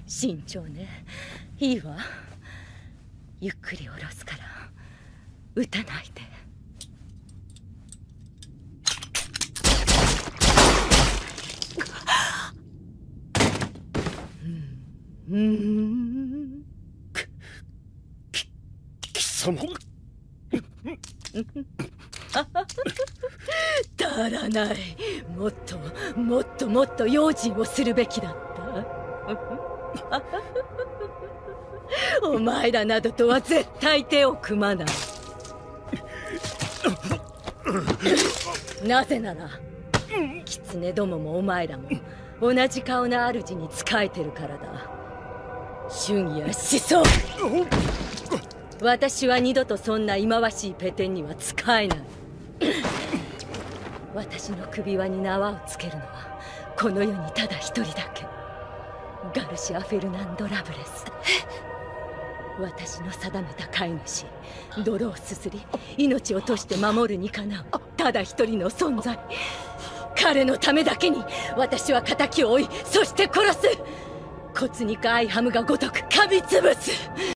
慎重ね。いいわ。ゆっくり下ろすから撃たないで。 貴様足らない。もっともっともっと用心をするべきだった。お前らなどとは絶対手を組まない。なぜなら狐どももお前らも同じ顔の主に仕えてるからだ。春や思想。私は二度とそんな忌まわしいペテンには仕えない。私の首輪に縄をつけるのはこの世にただ一人だけ。ガルシア・フェルナンド・ラブレス。私の定めた飼い主、泥をすすり命を賭して守るにかなうただ一人の存在。彼のためだけに私は仇を追い、そして殺す。骨肉アイハムがごとく噛みつぶす。